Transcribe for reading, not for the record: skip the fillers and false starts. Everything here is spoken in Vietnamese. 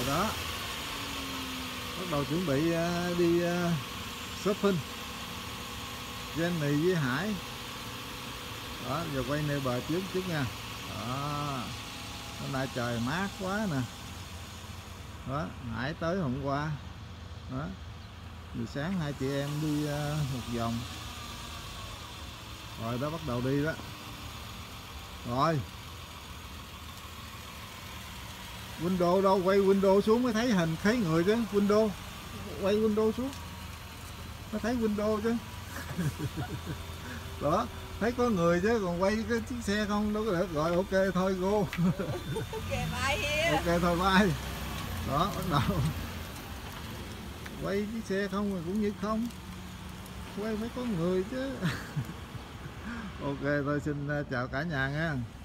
đó, bắt đầu chuẩn bị đi shopping Jenny với Hải. Đó, giờ quay nêu bờ trước nha. Đó, hôm nay trời mát quá nè. Đó, Hải tới hôm qua. Đó, buổi sáng hai chị em đi một vòng. Rồi đó, bắt đầu đi đó. Rồi window đâu, quay window xuống mới thấy hình thấy người chứ. Window, quay window xuống mới thấy window chứ. Đó, thấy có người chứ còn quay cái chiếc xe không đâu có được. Rồi ok thôi go. Ok bye. Ok thôi bye. Đó, bắt đầu quay chiếc xe không rồi cũng như không, quay phải có người chứ. Ok thôi, xin chào cả nhà nha.